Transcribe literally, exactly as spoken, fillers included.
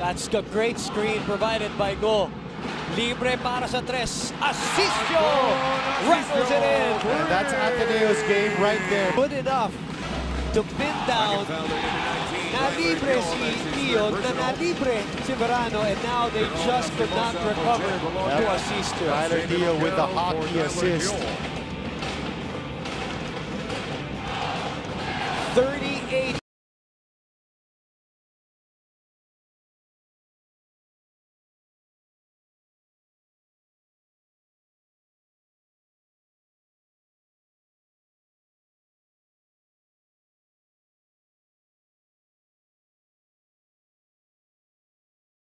That's the great screen provided by Go. Libre para sa tres. Asistio rattles it in. And that's Ateneo's game right there. Good enough to pin down. Na-libre si Leon, na na-libre si Verano, and now they just could not recover to Asistio. Tyler Dio with the hockey assist. thirty-eight